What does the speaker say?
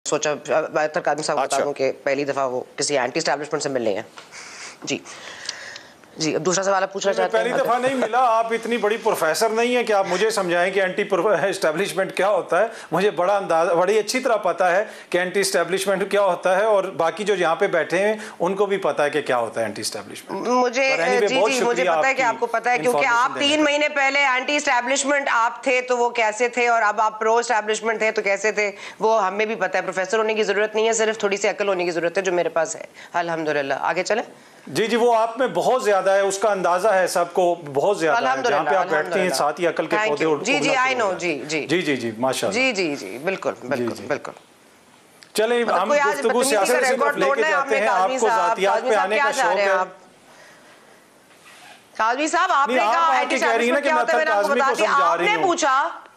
सोचा बैतर कादमी साहब बता दूं कि पहली दफ़ा वो किसी एंटी एस्टैब्लिशमेंट से मिलने हैं। जी जी, अब दूसरा सवाल आप पूछना चाहते हैं? पहली दफा नहीं मिला, आप इतनी बड़ी प्रोफेसर नहीं है कि आप मुझे समझाएं कि एंटी एस्टैब्लिशमेंट क्या होता है। मुझे बड़ा अंदाजा, बड़ी अच्छी तरह पता है कि एंटी एस्टैब्लिशमेंट क्या होता है, और बाकी जो यहाँ पे बैठे हैं उनको भी पता है कि क्या होता है एंटी एस्टैब्लिशमेंट। मुझे मुझे पता है कि आपको पता है, क्योंकि आप 3 महीने पहले एंटी एस्टैब्लिशमेंट आप थे तो वो कैसे थे, और अब आप प्रो एस्टैब्लिशमेंट थे तो कैसे थे, वो हमें भी पता है। प्रोफेसर होने की जरूरत नहीं है, सिर्फ थोड़ी सी अकल होने की जरूरत है, जो मेरे पास है अल्हम्दुलिल्लाह। आगे चले। जी जी, वो आप में बहुत ज्यादा है, उसका अंदाजा है सबको, बहुत ज्यादा है। जहाँ पे आप बैठते हैं साथ ही अकल के पौधे उड़। जी जी, आई नो। जी जी जी जी जी, माशाल्लाह। जी जी जी, बिल्कुल बिल्कुल बिल्कुल। चले हम गुफ्तगू सियासत से लेके जाते हैं, आपको जातियात पे आने का शौक है। काज़मी साहब, आपने कहा एंटी एस्टैब्लिशमेंट क्या होता है, मैंने आपको बता दिया। आपने पूछा